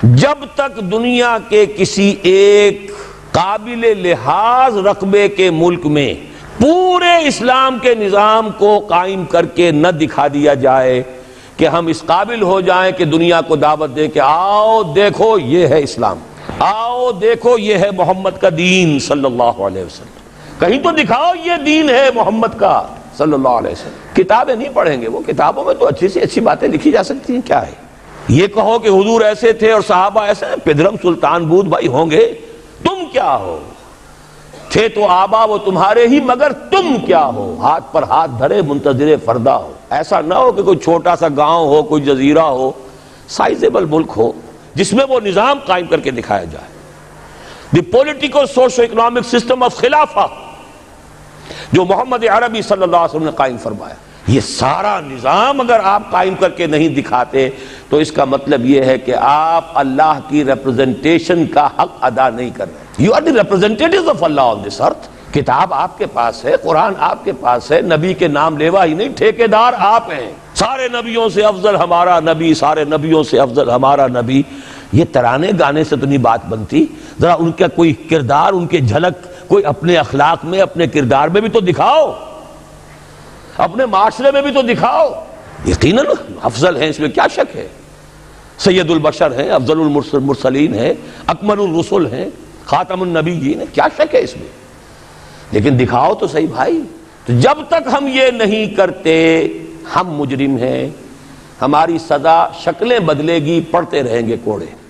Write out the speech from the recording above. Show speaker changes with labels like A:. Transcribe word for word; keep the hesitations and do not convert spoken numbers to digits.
A: جب تک دنیا کے کسی ایک قابل لحاظ رقبے کے ملک میں پورے اسلام کے نظام کو قائم کر کے نہ دکھا دیا جائے کہ ہم اس قابل ہو جائیں کہ دنیا کو دعوت دے کہ آؤ دیکھو یہ ہے اسلام، آؤ دیکھو یہ ہے محمد کا دین صلی اللہ علیہ وسلم، کہیں تو دکھاؤ یہ دین ہے محمد کا صلی اللہ علیہ وسلم۔ کتابیں نہیں پڑھیں گے وہ، کتابوں میں تو اچھی سی اچھی باتیں لکھی جا سکتی ہیں، کیا ہے یہ کہو کہ حضور ایسے تھے اور صحابہ ایسے ہیں، پدرم سلطان بود بھائی ہوں گے، تم کیا ہو؟ تھے تو آبا وہ تمہارے ہی مگر تم کیا ہو؟ ہاتھ پر ہاتھ دھرے منتظر فردا ہو۔ ایسا نہ ہو کہ کوئی چھوٹا سا گاؤں ہو، کوئی جزیرہ ہو، سائزیبل ملک ہو جس میں وہ نظام قائم کر کے دکھایا جائے۔ The political socio economic system of خلافہ جو محمد عربی صلی اللہ علیہ وسلم نے قائم فرمایا، یہ سارا نظام اگر آپ قائم کر کے نہیں دکھاتے تو اس کا مطلب یہ ہے کہ آپ اللہ کی ریپرزنٹیشن کا حق ادا نہیں کر رہے۔ You are the representatives of Allah on this earth. کتاب آپ کے پاس ہے، قرآن آپ کے پاس ہے، نبی کے نام لیوا ہی نہیں، ٹھیکیدار آپ ہیں۔ سارے نبیوں سے افضل ہمارا نبی، سارے نبیوں سے افضل ہمارا نبی، یہ ترانے گانے سے تو نہیں بات بنتی، ذرا ان کا کوئی کردار، ان کے جھلک کوئی اپنے اخلاق میں، اپنے کردار میں بھی تو دکھاؤ، اپنے معاشرے میں بھی تو دکھاؤ۔ یقیناً افضل ہیں، اس میں کیا شک ہے، سید البشر ہیں، افضل المرسلین ہیں، اکمل الرسل ہیں، خاتم النبیین ہیں، کیا شک ہے اس میں، لیکن دکھاؤ تو صحیح بھائی۔ تو جب تک ہم یہ نہیں کرتے ہم مجرم ہیں، ہماری سزا شکلیں بدلے گی، پڑھتے رہیں گے کوڑے۔